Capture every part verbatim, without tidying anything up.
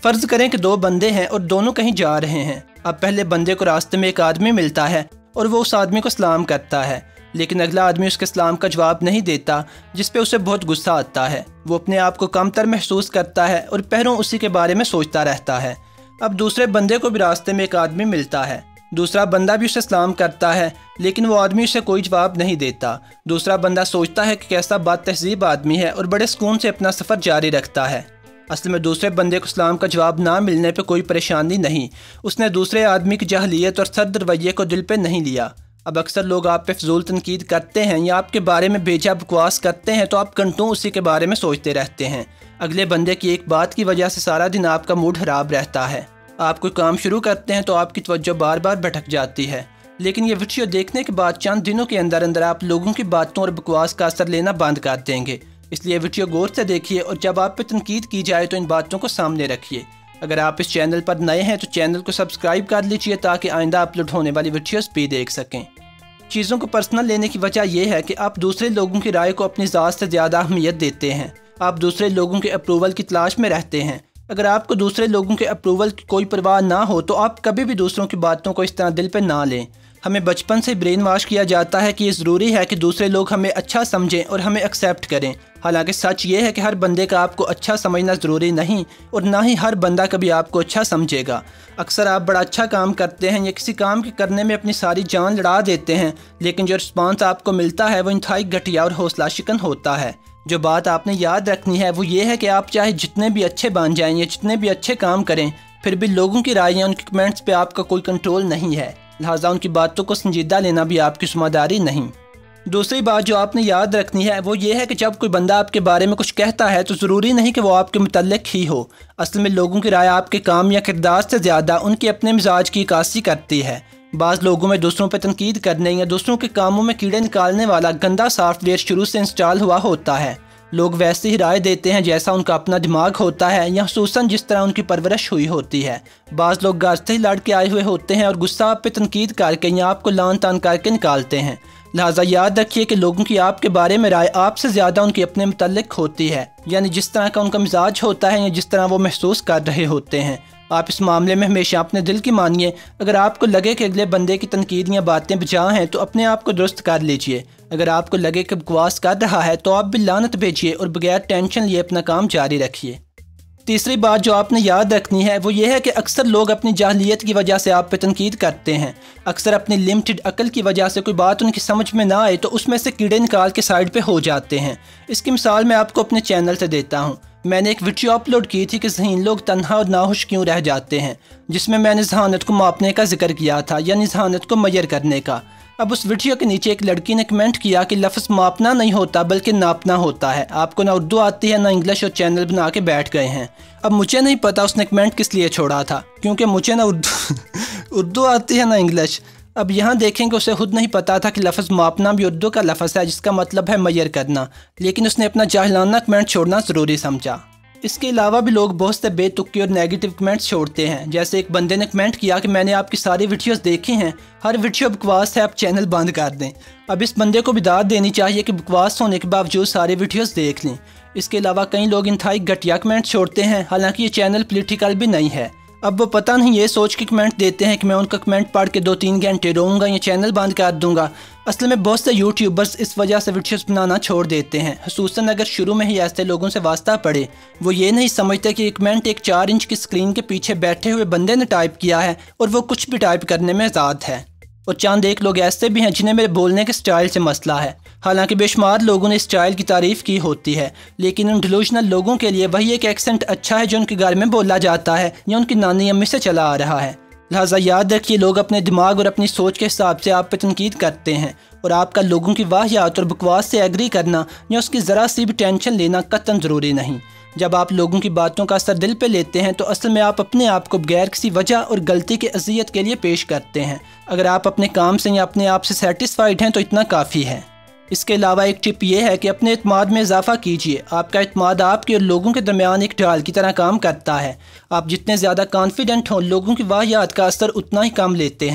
فرض کریں کہ دو بندے ہیں اور دونوں کہیں جا رہے ہیں۔ اب پہلے بندے کو راستے میں ایک آدمی ملتا ہے اور وہ اس آدمی کو سلام کرتا ہے، لیکن اگلا آدمی اس کے سلام کا جواب نہیں دیتا، جس پہ اسے بہت غصہ آتا ہے۔ وہ اپنے آپ کو کم تر محسوس کرتا ہے اور پہروں اسی کے بارے میں سوچتا رہتا ہے۔ اب دوسرے بندے کو بھی راستے میں ایک آدمی ملتا ہے۔ دوسرا بندہ بھی اسے سلام کرتا ہے، لیکن وہ آدمی اسے کوئی جواب نہیں دیتا۔ دوسرا بندہ سوچتا ہے کہ کیسا بد تہذیب آدمی ہے اور بڑے سکون سے اپنا سفر جاری رکھتا ہے۔ اصل میں دوسرے بندے کو سلام کا جواب نہ ملنے پہ کوئی پریشانی نہیں، اس نے دوسرے آدمی کی جاہلیت اور سرد رویے کو دل پہ نہیں لیا۔ اب اکثر لوگ آپ پہ فضول تنقید کرتے ہیں یا آپ کے بارے میں بیجا بکواس کرتے ہیں تو آپ گھنٹوں اسی کے بارے میں سوچتے رہتے ہیں۔ اگلے بندے کی ایک بات کی وجہ سے سارا دن آپ کا موڈ خراب رہتا ہے۔ آپ کوئی کام شروع کرتے ہیں تو آپ کی توجہ بار بار بھٹک جاتی ہے، لیکن یہ ویڈیو دیکھنے کے بعد چند دنوں کے اندر اندر آپ لوگوں کی باتوں اور بکواس کا اثر لینا بند کر دیں گے۔ اس لیے ویڈیو غور سے دیکھیے اور جب آپ پہ تنقید کی جائے تو ان باتوں کو سامنے رکھیے۔ اگر آپ اس چینل پر نئے ہیں تو چینل کو سبسکرائب کر لیجئے تاکہ آئندہ اپلوڈ ہونے والی ویڈیوز بھی دیکھ سکیں۔ چیزوں کو پرسنل لینے کی وجہ یہ ہے کہ آپ دوسرے لوگوں کی رائے کو اپنی ذات سے زیادہ اہمیت دیتے ہیں۔ آپ دوسرے لوگوں کے اپروول کی تلاش میں رہتے ہیں۔ اگر آپ کو دوسرے لوگوں کے اپروول کی کوئی پرواہ نہ ہو تو آپ کبھی بھی دوسروں کی باتوں کو اس طرح دل پہ نہ لیں۔ ہمیں بچپن سے برین واش کیا جاتا ہے کہ یہ ضروری ہے کہ دوسرے لوگ ہمیں اچھا سمجھیں اور ہمیں ایکسیپٹ کریں۔ حالانکہ سچ یہ ہے کہ ہر بندے کا آپ کو اچھا سمجھنا ضروری نہیں اور نہ ہی ہر بندہ کبھی آپ کو اچھا سمجھے گا۔ اکثر آپ بڑا اچھا کام کرتے ہیں یا کسی کام کے کرنے میں اپنی ساری جان لڑا دیتے ہیں، لیکن جو رسپانس آپ کو ملتا ہے وہ انتہائی گھٹیا اور حوصلہ شکن ہوتا ہے۔ جو بات آپ نے یاد رکھنی ہے وہ یہ ہے کہ آپ چاہے جتنے بھی اچھے بن جائیں یا جتنے بھی اچھے کام کریں، پھر بھی لوگوں کی رائے یا ان کے کمنٹس پہ آپ کا کوئی کنٹرول نہیں ہے، لہٰذا ان کی باتوں کو سنجیدہ لینا بھی آپ کی ذمہ داری نہیں۔ دوسری بات جو آپ نے یاد رکھنی ہے وہ یہ ہے کہ جب کوئی بندہ آپ کے بارے میں کچھ کہتا ہے تو ضروری نہیں کہ وہ آپ کے متعلق ہی ہو۔ اصل میں لوگوں کی رائے آپ کے کام یا کردار سے زیادہ ان کے اپنے مزاج کی عکاسی کرتی ہے۔ بعض لوگوں میں دوسروں پہ تنقید کرنے یا دوسروں کے کاموں میں کیڑے نکالنے والا گندا سافٹ ویئر شروع سے انسٹال ہوا ہوتا ہے۔ لوگ ویسے ہی رائے دیتے ہیں جیسا ان کا اپنا دماغ ہوتا ہے یا خصوصاً جس طرح ان کی پرورش ہوئی ہوتی ہے۔ بعض لوگ گھر سے ہی لڑ کے آئے ہوئے ہوتے ہیں اور غصہ آپ پہ تنقید کر کے یا آپ کو لان تان کر کے نکالتے ہیں۔ لہٰذا یاد رکھیے کہ لوگوں کی آپ کے بارے میں رائے آپ سے زیادہ ان کی اپنے متعلق ہوتی ہے، یعنی جس طرح کا ان کا مزاج ہوتا ہے یا جس طرح وہ محسوس کر رہے ہوتے ہیں۔ آپ اس معاملے میں ہمیشہ اپنے دل کی مانیے۔ اگر آپ کو لگے کہ اگلے بندے کی تنقید یا باتیں بجا ہیں تو اپنے آپ کو درست کر لیجئے۔ اگر آپ کو لگے کہ بکواس کر رہا ہے تو آپ بھی لعنت بھیجیے اور بغیر ٹینشن لیے اپنا کام جاری رکھیے۔ تیسری بات جو آپ نے یاد رکھنی ہے وہ یہ ہے کہ اکثر لوگ اپنی جاہلیت کی وجہ سے آپ پہ تنقید کرتے ہیں۔ اکثر اپنی لمیٹڈ عقل کی وجہ سے کوئی بات ان کی سمجھ میں نہ آئے تو اس میں سے کیڑے نکال کے سائڈ پہ ہو جاتے ہیں۔ اس کی مثال میں آپ کو اپنے چینل سے دیتا ہوں۔ میں نے ایک ویڈیو اپلوڈ کی تھی کہ ذہین لوگ تنہا اور ناخوش کیوں رہ جاتے ہیں، جس میں میں نے ذہانت کو ماپنے کا ذکر کیا تھا، یعنی ذہانت کو میئر کرنے کا۔ اب اس ویڈیو کے نیچے ایک لڑکی نے کمنٹ کیا کہ لفظ ماپنا نہیں ہوتا بلکہ ناپنا ہوتا ہے، آپ کو نہ اردو آتی ہے نہ انگلش اور چینل بنا کے بیٹھ گئے ہیں۔ اب مجھے نہیں پتا اس نے کمنٹ کس لیے چھوڑا تھا، کیونکہ مجھے نہ اردو اردو آتی ہے نہ انگلش۔ اب یہاں دیکھیں کہ اسے خود نہیں پتا تھا کہ لفظ ماپنا بھی اردو کا لفظ ہے جس کا مطلب ہے میئر کرنا، لیکن اس نے اپنا جاہلانہ کمنٹ چھوڑنا ضروری سمجھا۔ اس کے علاوہ بھی لوگ بہت سے بے تکی اور نیگیٹو کمنٹس چھوڑتے ہیں، جیسے ایک بندے نے کمنٹ کیا کہ میں نے آپ کی ساری ویڈیوز دیکھی ہیں، ہر ویڈیو بکواس ہے، آپ چینل بند کر دیں۔ اب اس بندے کو بھی داد دینی چاہیے کہ بکواس ہونے کے باوجود ساری ویڈیوز دیکھ لیں۔ اس کے علاوہ کئی لوگ انتہائی گھٹیا کمنٹ چھوڑتے ہیں، حالانکہ یہ چینل پولیٹیکل بھی نہیں ہے۔ اب وہ پتہ نہیں یہ سوچ کے کمنٹ دیتے ہیں کہ میں ان کا کمنٹ پڑھ کے دو تین گھنٹے روؤں گا یا چینل بند کر دوں گا۔ اصل میں بہت سے یوٹیوبرز اس وجہ سے ویڈیوز بنانا چھوڑ دیتے ہیں، خصوصاً اگر شروع میں ہی ایسے لوگوں سے واسطہ پڑے۔ وہ یہ نہیں سمجھتے کہ یہ کمنٹ ایک چار انچ کی اسکرین کے پیچھے بیٹھے ہوئے بندے نے ٹائپ کیا ہے اور وہ کچھ بھی ٹائپ کرنے میں آزاد ہے۔ اور چند ایک لوگ ایسے بھی ہیں جنہیں میرے بولنے کے سٹائل سے مسئلہ ہے، حالانکہ بے شمار لوگوں نے اس سٹائل کی تعریف کی ہوتی ہے، لیکن ان ڈیلوژنل لوگوں کے لیے وہی ایک ایکسنٹ اچھا ہے جو ان کے گھر میں بولا جاتا ہے یا ان کی نانی امی سے چلا آ رہا ہے۔ لہٰذا یاد رکھیے لوگ اپنے دماغ اور اپنی سوچ کے حساب سے آپ پہ تنقید کرتے ہیں، اور آپ کا لوگوں کی واہیات اور بکواس سے ایگری کرنا یا اس کی ذرا سی بھی ٹینشن لینا قطعاً ضروری نہیں۔ جب آپ لوگوں کی باتوں کا اثر دل پہ لیتے ہیں تو اصل میں آپ اپنے آپ کو بغیر کسی وجہ اور غلطی کے اذیت کے لیے پیش کرتے ہیں۔ اگر آپ اپنے کام سے یا اپنے آپ سے سیٹسفائیڈ ہیں تو اتنا کافی ہے۔ اس کے علاوہ ایک ٹپ یہ ہے کہ اپنے اعتماد میں اضافہ کیجیے۔ آپ کا اعتماد آپ کے اور لوگوں کے درمیان ایک ڈھال کی طرح کام کرتا ہے۔ آپ جتنے زیادہ کانفیڈنٹ ہوں، لوگوں کی واہیات کا اثر اتنا ہی کم لیتے ہیں۔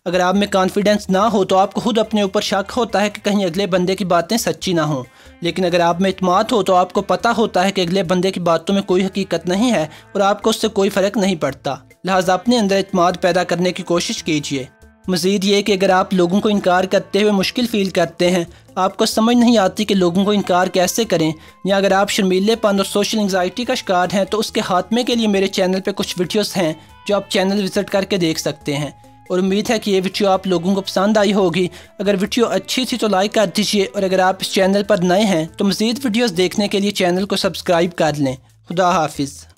اگر آپ میں کانفیڈنس نہ ہو تو آپ کو خود اپنے اوپر شک ہوتا ہے کہ کہیں اگلے بندے کی باتیں سچی نہ ہوں، لیکن اگر آپ میں اعتماد ہو تو آپ کو پتہ ہوتا ہے کہ اگلے بندے کی باتوں میں کوئی حقیقت نہیں ہے اور آپ کو اس سے کوئی فرق نہیں پڑتا۔ لہٰذا اپنے اندر اعتماد پیدا کرنے کی کوشش کیجیے۔ مزید یہ کہ اگر آپ لوگوں کو انکار کرتے ہوئے مشکل فیل کرتے ہیں، آپ کو سمجھ نہیں آتی کہ لوگوں کو انکار کیسے کریں، یا اگر آپ شرمیلے پن اور سوشل انگزائٹی کا شکار ہیں، تو اس کے خاتمے کے لیے میرے چینل پہ کچھ ویڈیوز ہیں جو آپ چینل وزٹ کر کے دیکھ سکتے ہیں، اور امید ہے کہ یہ ویڈیو آپ لوگوں کو پسند آئی ہوگی۔ اگر ویڈیو اچھی تھی تو لائک کر دیجیے، اور اگر آپ اس چینل پر نئے ہیں تو مزید ویڈیوز دیکھنے کے لیے چینل کو سبسکرائب کر لیں۔ خدا حافظ۔